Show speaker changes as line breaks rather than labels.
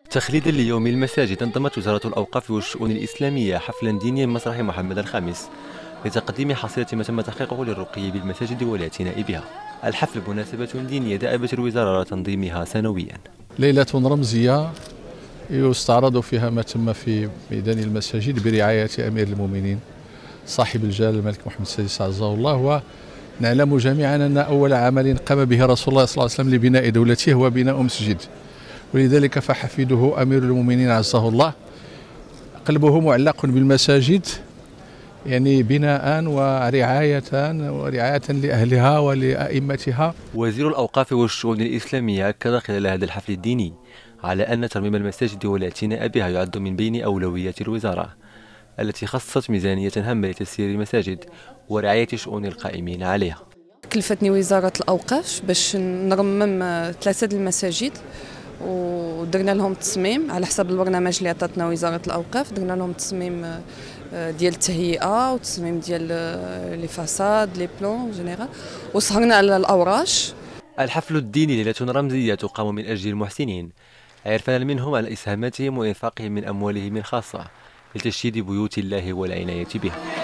تخليدا ليوم المساجد نظمت وزارة الأوقاف والشؤون الإسلامية حفلا دينيا بمسرح محمد الخامس لتقديم حصيلة ما تم تحقيقه للرقي بالمساجد والاعتناء بها. الحفل بمناسبة دينية دأبت الوزارة على تنظيمها سنويا.
ليلة رمزية يستعرض فيها ما تم في ميدان المساجد برعاية أمير المؤمنين صاحب الجلالة الملك محمد السادس عزه الله. ونعلم جميعا أن أول عمل قام به رسول الله صلى الله عليه وسلم لبناء دولته هو بناء مسجد، ولذلك فحفيده أمير المؤمنين عزه الله قلبه معلق بالمساجد، يعني بناء ورعاية لأهلها ولأئمتها.
وزير الأوقاف والشؤون الإسلامية أكد خلال هذا الحفل الديني على أن ترميم المساجد والاعتناء بها يعد من بين أولويات الوزارة التي خصصت ميزانية هامة لتسيير المساجد ورعاية شؤون القائمين عليها.
كلفتني وزارة الأوقاف باش نرمم 3 المساجد، ودرنا لهم تصميم على حسب البرنامج اللي عطاتنا وزارة الأوقاف. درنا لهم تصميم ديال التهيئة وتصميم ديال لي فاساد لي بلون جينيرال، وسهرنا على الأوراش.
الحفل الديني ليلة رمزية تقام من أجل المحسنين عرفنا منهم على إسهاماتهم وإنفاقهم من أموالهم الخاصة لتشييد بيوت الله والعناية بها.